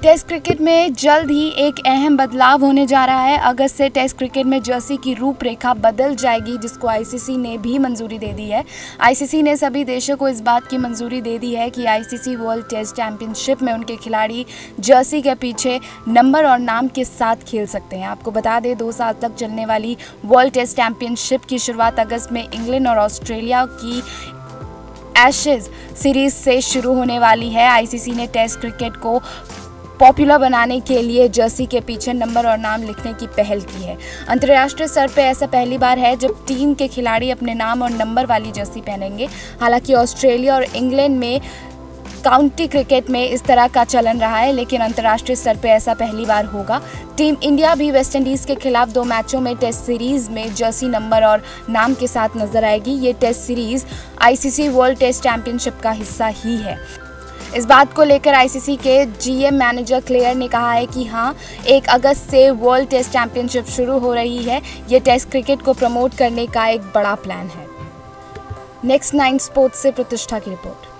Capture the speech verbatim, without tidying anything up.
Test cricket में जल्द ही एक अहम बदलाव होने जा रहा है। अगस्त से टेस्ट क्रिकेट में जर्सी की रूपरेखा बदल जाएगी, जिसको आईसीसी ने भी मंजूरी दे दी है। आईसीसी ने सभी देशों को इस बात की मंजूरी दे दी है कि आईसीसी वर्ल्ड टेस्ट चैंपियनशिप में उनके खिलाड़ी जर्सी के पीछे नंबर और नाम के साथ खेल सकते हैं। आपको बता दें, दो साल तक चलने वाली वर्ल्ड टेस्ट चैंपियनशिप की शुरुआत अगस्त में इंग्लैंड और ऑस्ट्रेलिया की एशेज सीरीज से शुरू होने वाली है। आईसीसी ने टेस्ट क्रिकेट को पॉपुलर बनाने के लिए जर्सी के पीछे नंबर और नाम लिखने की पहल की है। अंतर्राष्ट्रीय स्तर पर ऐसा पहली बार है जब टीम के खिलाड़ी अपने नाम और नंबर वाली जर्सी पहनेंगे। हालांकि ऑस्ट्रेलिया और इंग्लैंड में काउंटी क्रिकेट में इस तरह का चलन रहा है, लेकिन अंतर्राष्ट्रीय स्तर पर ऐसा पहली बार होगा। टीम इंडिया भी वेस्टइंडीज़ के खिलाफ दो मैचों में टेस्ट सीरीज में जर्सी नंबर और नाम के साथ नजर आएगी। ये test series ICC world test championship का हिस्सा ही है। इस बात को लेकर आईसीसी के जीएम मैनेजर क्लेयर ने कहा है कि हाँ, एक अगस्त से वर्ल्ड टेस्ट चैंपियनशिप शुरू हो रही है। ये टेस्ट क्रिकेट को प्रमोट करने का एक बड़ा प्लान है। नेक्स्ट नाइन स्पोर्ट्स से प्रतिष्ठा की रिपोर्ट।